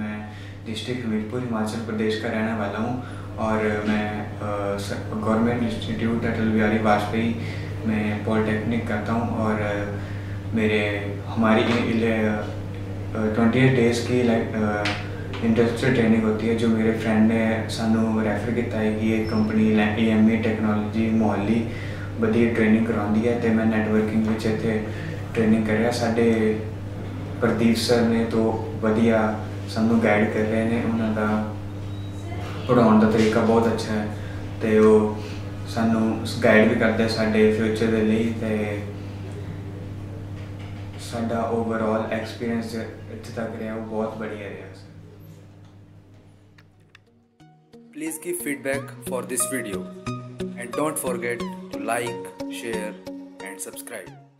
मैं डिस्ट्रिक्ट हमीरपुर हिमाचल प्रदेश का रहने वाला हूँ और मैं गवर्नमेंट इंस्टीट्यूट अटल बिहारी वाजपेयी में पॉलिटेक्निक करता हूँ और हमारी 28 डेज़ की इंडस्ट्रियल ट्रेनिंग होती है जो मेरे फ्रेंड ने सानू रेफर किया है कि ये कंपनी EME टेक्नोलॉजी मोहाली वधिया ट्रेनिंग कराती है तो मैं नैटवर्किंग में इत्थे ट्रेनिंग कर रहा। साडे प्रदीप सर ने तो वधिया सानू गाइड कर रहे हैं, उन्होंने पढ़ाने का तरीका बहुत अच्छा है तो वो सानू गाइड भी करते साडे फ्यूचर के लिए। तो साडा ओवरऑल एक्सपीरियंस इत्थे तक रहा वो बहुत बढ़िया रहा। Please give feedback for this video and don't forget to like, share and subscribe.